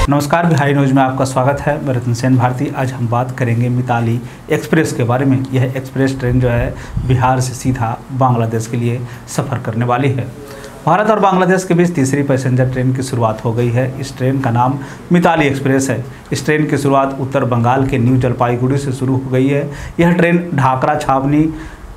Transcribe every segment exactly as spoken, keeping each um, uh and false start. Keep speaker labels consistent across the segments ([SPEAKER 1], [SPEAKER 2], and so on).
[SPEAKER 1] नमस्कार, बिहारी न्यूज में आपका स्वागत है। मैं रतन सेन भारती। आज हम बात करेंगे मिताली एक्सप्रेस के बारे में। यह एक्सप्रेस ट्रेन जो है बिहार से सीधा बांग्लादेश के लिए सफ़र करने वाली है। भारत और बांग्लादेश के बीच तीसरी पैसेंजर ट्रेन की शुरुआत हो गई है। इस ट्रेन का नाम मिताली एक्सप्रेस है। इस ट्रेन की शुरुआत उत्तर बंगाल के न्यू जलपाईगुड़ी से शुरू हो गई है। यह ट्रेन ढाकरा छावनी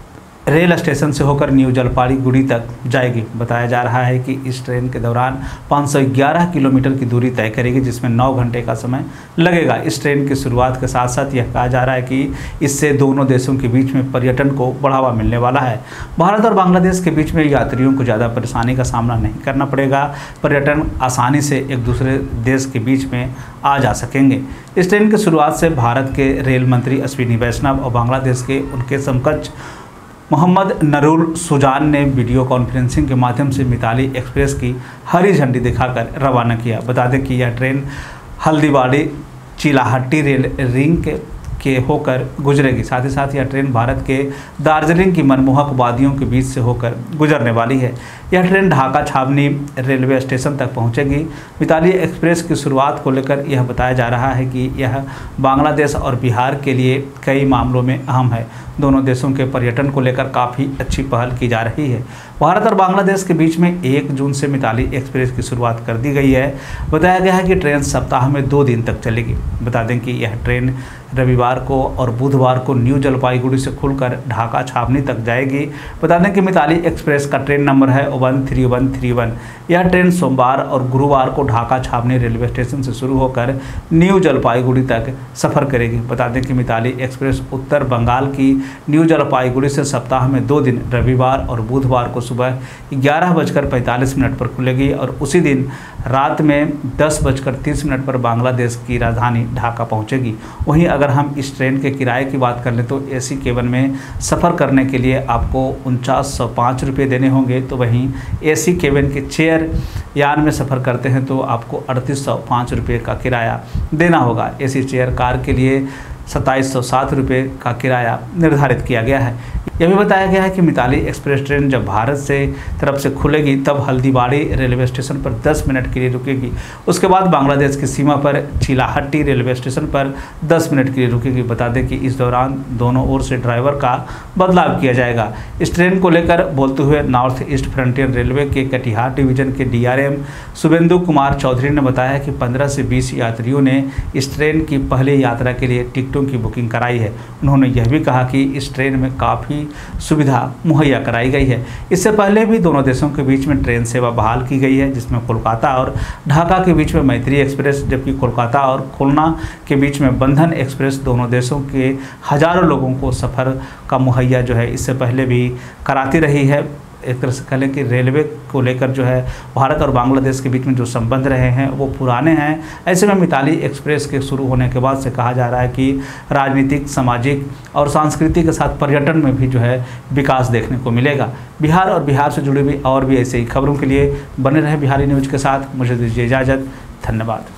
[SPEAKER 1] रेल स्टेशन से होकर न्यू जलपाईगुड़ी तक जाएगी। बताया जा रहा है कि इस ट्रेन के दौरान पाँच सौ ग्यारह किलोमीटर की दूरी तय करेगी, जिसमें नौ घंटे का समय लगेगा। इस ट्रेन की शुरुआत के साथ साथ यह कहा जा रहा है कि इससे दोनों देशों के बीच में पर्यटन को बढ़ावा मिलने वाला है। भारत और बांग्लादेश के बीच में यात्रियों को ज़्यादा परेशानी का सामना नहीं करना पड़ेगा। पर्यटन आसानी से एक दूसरे देश के बीच में आ जा सकेंगे। इस ट्रेन की शुरुआत से भारत के रेल मंत्री अश्विनी वैष्णव और बांग्लादेश के उनके समकक्ष मोहम्मद नरूल सुजान ने वीडियो कॉन्फ्रेंसिंग के माध्यम से मिताली एक्सप्रेस की हरी झंडी दिखाकर रवाना किया। बता दें कि यह train Haldibari Chilahati rail link के, के होकर गुजरेगी। साथ ही साथ यह ट्रेन भारत के दार्जिलिंग की मनमोहक वादियों के बीच से होकर गुजरने वाली है। यह ट्रेन ढाका छावनी रेलवे स्टेशन तक पहुंचेगी। मिताली एक्सप्रेस की शुरुआत को लेकर यह बताया जा रहा है कि यह बांग्लादेश और बिहार के लिए कई मामलों में अहम है। दोनों देशों के पर्यटन को लेकर काफ़ी अच्छी पहल की जा रही है। भारत और बांग्लादेश के बीच में एक जून से मिताली एक्सप्रेस की शुरुआत कर दी गई है। बताया गया है कि ट्रेन सप्ताह में दो दिन तक चलेगी। बता दें कि यह ट्रेन रविवार को और बुधवार को न्यू जलपाईगुड़ी से खुलकर ढाका छावनी तक जाएगी। बता दें कि मिताली एक्सप्रेस का ट्रेन नंबर है one three one three one. यह ट्रेन सोमवार और गुरुवार को ढाका छावनी रेलवे स्टेशन से शुरू होकर न्यू जलपाईगुड़ी तक सफ़र करेगी। बता दें कि मिताली एक्सप्रेस उत्तर बंगाल की न्यू जलपाईगुड़ी से सप्ताह में दो दिन रविवार और बुधवार को सुबह ग्यारह बजकर पैंतालीस मिनट पर खुलेगी और उसी दिन रात में दस बजकर तीस मिनट पर बांग्लादेश की राजधानी ढाका पहुंचेगी। वहीं अगर हम इस ट्रेन के किराए की बात कर लें तो एसी केबिन में सफ़र करने के लिए आपको उनचास सौ पाँच रुपये देने होंगे, तो वहीं एसी केबिन के चेयर यान में सफ़र करते हैं तो आपको अड़तीस सौ पाँच रुपये का किराया देना होगा। एसी चेयर कार के लिए सत्ताईस सौ सात रुपये का किराया निर्धारित किया गया है। यह भी बताया गया है कि मिताली एक्सप्रेस ट्रेन जब भारत से तरफ से खुलेगी तब हल्दीबाड़ी रेलवे स्टेशन पर दस मिनट के लिए रुकेगी। उसके बाद बांग्लादेश की सीमा पर चिलाहट्टी रेलवे स्टेशन पर दस मिनट के लिए रुकेगी। बता दें कि इस दौरान दोनों ओर से ड्राइवर का बदलाव किया जाएगा। इस ट्रेन को लेकर बोलते हुए नॉर्थ ईस्ट फ्रंटियर रेलवे के कटिहार डिवीजन के डीआरएम शुभेंदु कुमार चौधरी ने बताया कि पंद्रह से बीस यात्रियों ने इस ट्रेन की पहली यात्रा के लिए टिकटों की बुकिंग कराई है। उन्होंने यह भी कहा कि इस ट्रेन में काफ़ी सुविधा मुहैया कराई गई है। इससे पहले भी दोनों देशों के बीच में ट्रेन सेवा बहाल की गई है, जिसमें कोलकाता और ढाका के बीच में मैत्री एक्सप्रेस, जबकि कोलकाता और खुलना के बीच में बंधन एक्सप्रेस दोनों देशों के हजारों लोगों को सफ़र का मुहैया जो है इससे पहले भी कराती रही है। एक तरह से कह लें कि रेलवे को लेकर जो है भारत और बांग्लादेश के बीच में जो संबंध रहे हैं वो पुराने हैं। ऐसे में मिताली एक्सप्रेस के शुरू होने के बाद से कहा जा रहा है कि राजनीतिक, सामाजिक और सांस्कृतिक के साथ पर्यटन में भी जो है विकास देखने को मिलेगा। बिहार और बिहार से जुड़ी हुई और भी ऐसे ही खबरों के लिए बने रहे बिहारी न्यूज़ के साथ। मुझे दीजिए इजाज़त। धन्यवाद।